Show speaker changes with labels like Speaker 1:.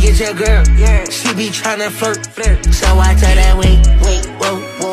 Speaker 1: get your girl. Yeah. She be tryna flirt. So I tell that wait, whoa, whoa.